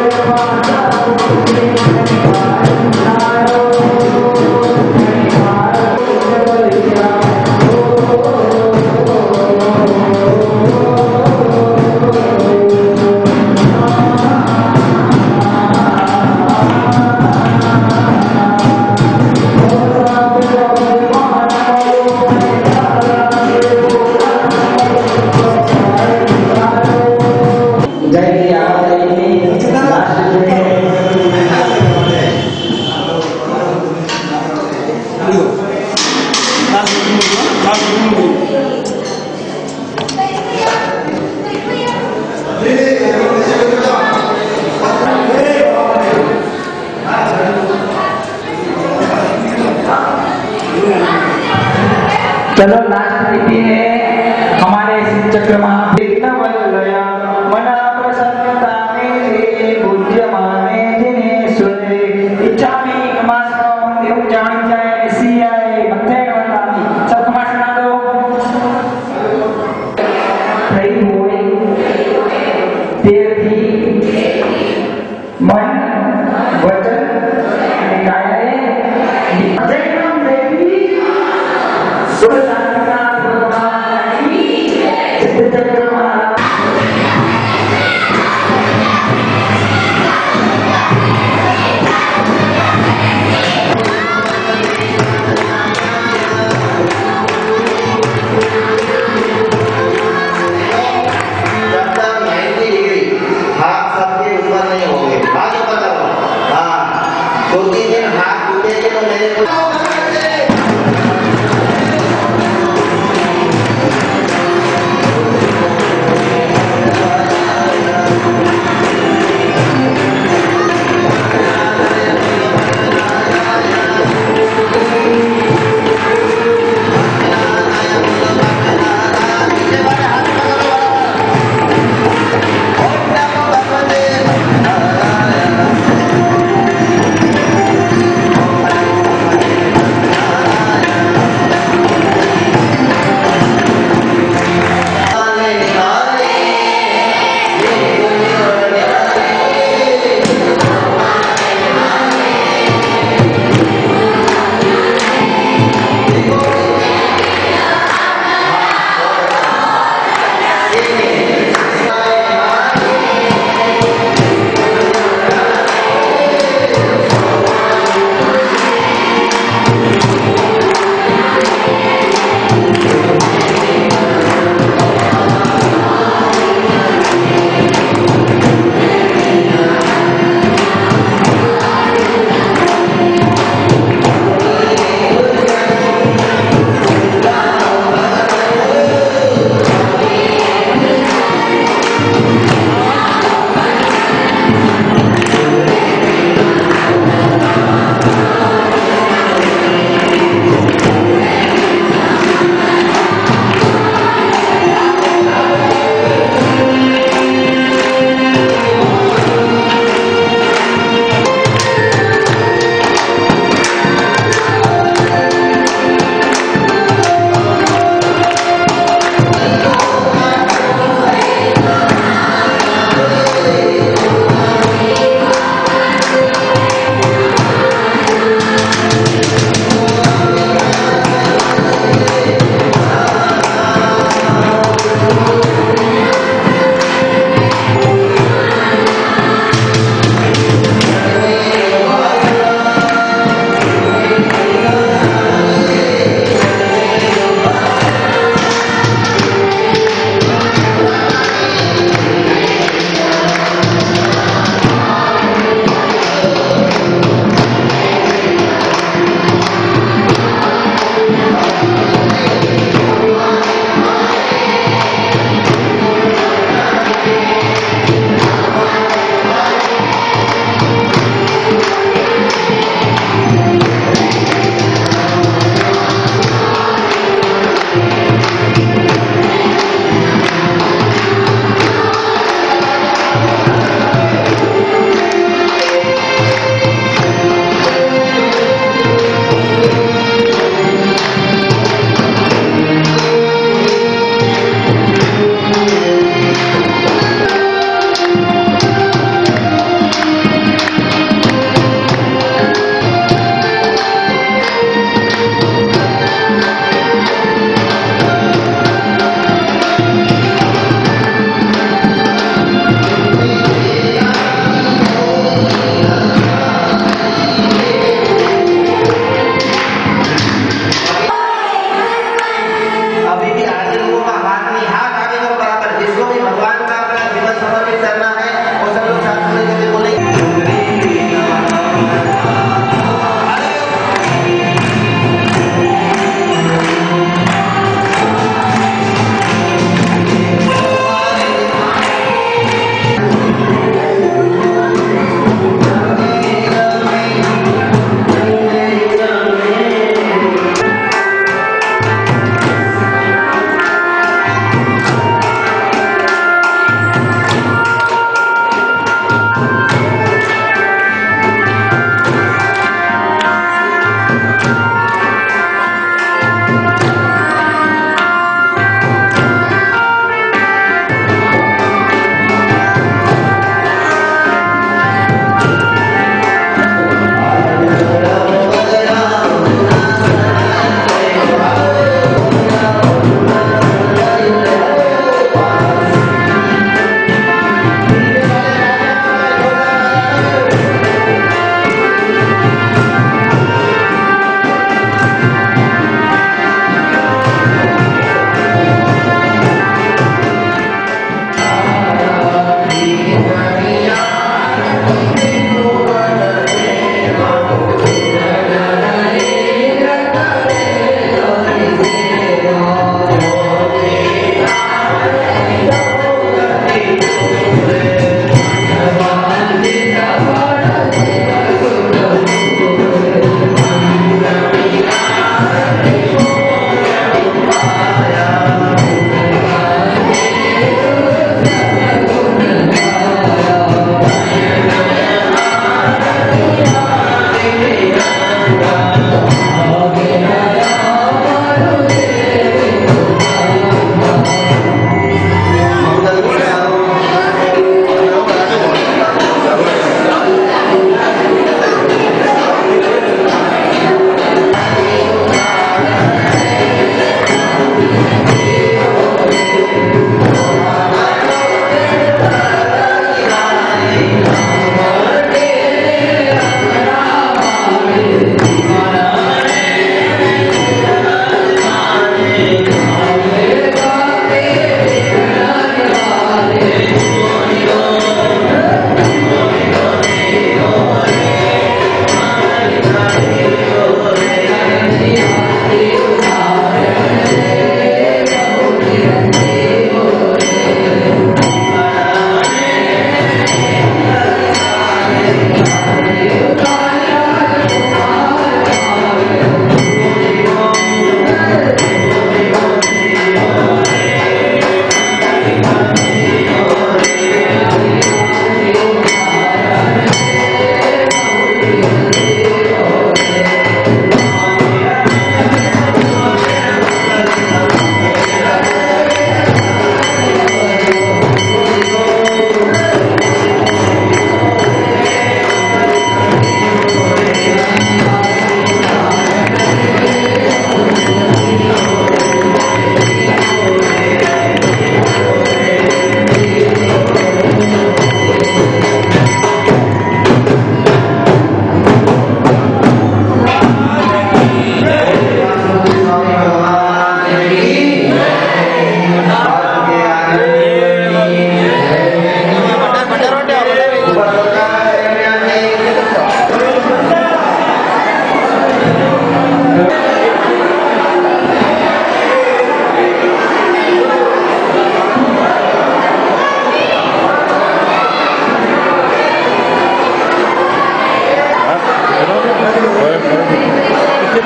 चलो लास्ट नीति है हमारे इस चक्र महावल्लया मना प्रसन्नता में पूज्यमाने जिनेश्वरे इच्छामि नमस्कार देव जान जाए ऐसी आए मध्य वंदामि सब कमा सुना दो सही होए तीर्थी मन वचन निकाय जैनम देवी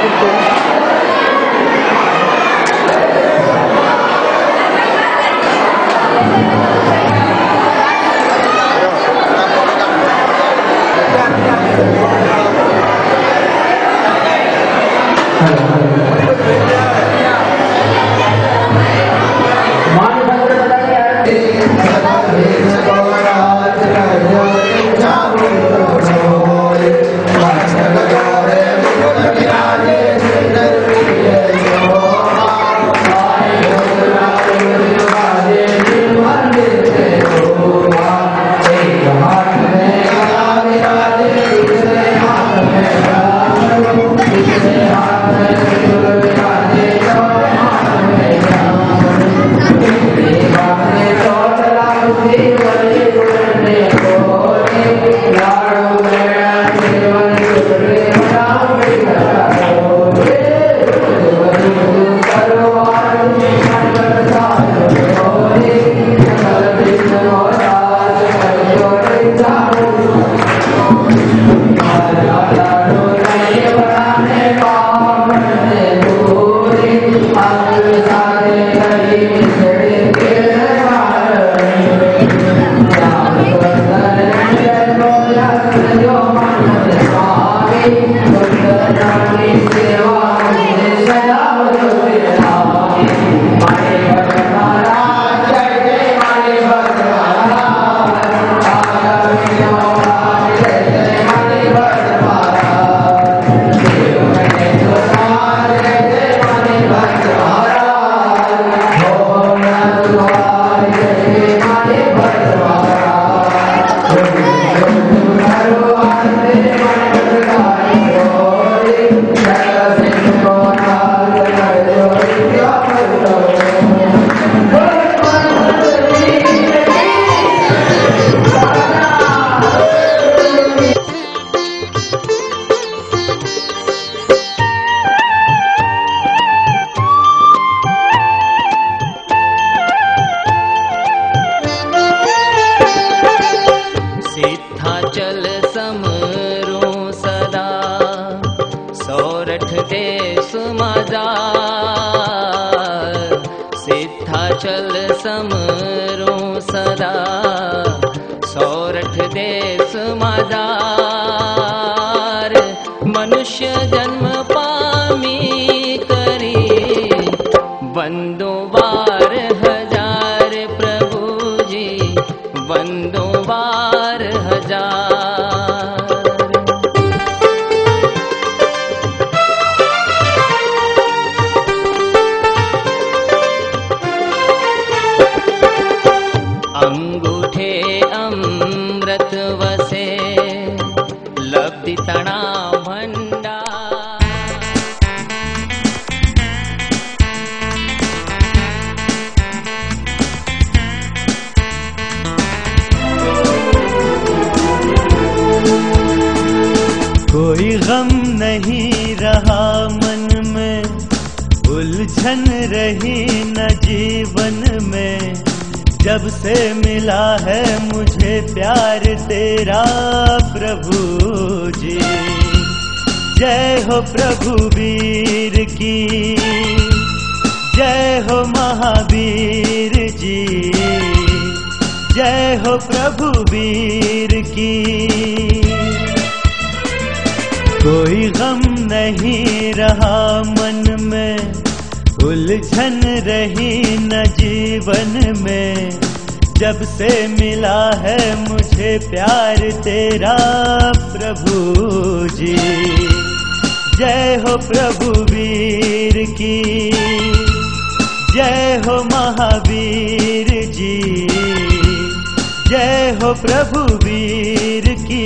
सिद्धाचल समरो सदा सौरठ देश मादार मनुष्य जन्म पामी करी बंदो बार हजार प्रभु जी बंदो बार हजार। अंगूठे अमृत वसे लब्धि तणा भंडार। कोई गम नहीं रहा मन में उलझन रही न जीवन में जब से मिला है मुझे प्यार तेरा प्रभु जी। जय हो प्रभु वीर की जय हो महावीर जी जय हो प्रभु वीर की। कोई गम नहीं रहा मन में उलझन रही न जीवन में जब से मिला है मुझे प्यार तेरा प्रभु जी। जय हो प्रभु वीर की जय हो महावीर जी जय हो प्रभु वीर की।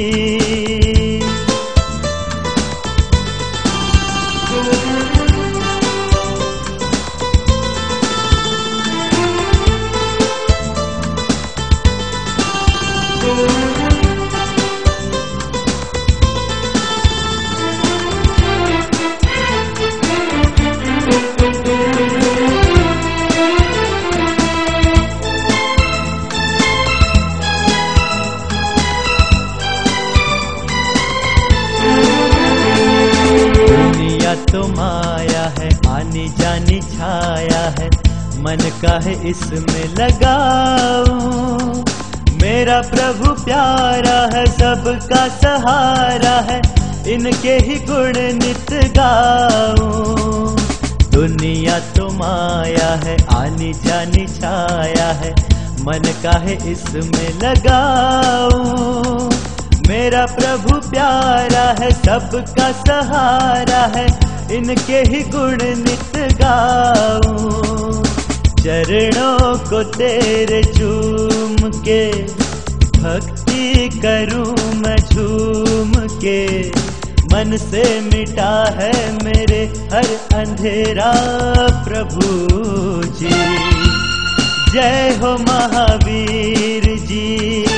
तो माया है, आनी जानी छाया है, मन काहे इसमें लगाऊं। मेरा प्रभु प्यारा है, सबका सहारा है, इनके ही गुण नित गाऊं। दुनिया तो माया है, आनी जानी छाया है, मन काहे इसमें लगाऊं। मेरा प्रभु प्यारा है, सबका सहारा है, इनके ही गुण नित गाऊं। चरणों को तेरे चूम के भक्ति करूं मैं झूम के। मन से मिटा है मेरे हर अंधेरा प्रभु जी। जय हो महावीर जी,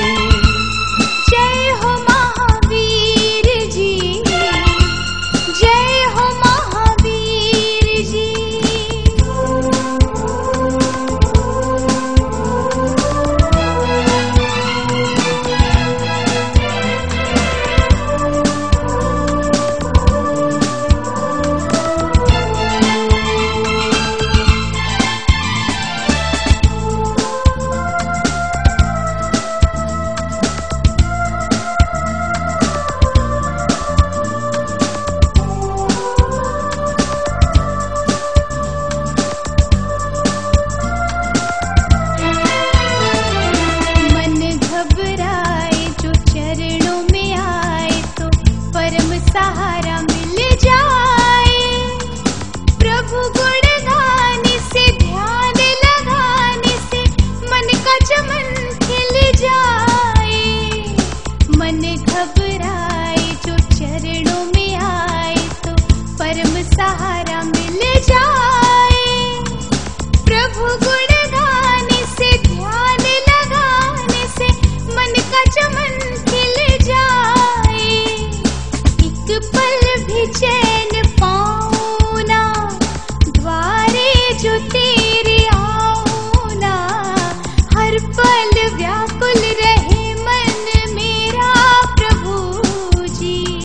जय हो महावीर जी, जय हो महावीर जी। सहारा मिल जाए, प्रभु गुण गाने से, ध्यान लगाने से मन का चमन खिल जाए। मन घबराए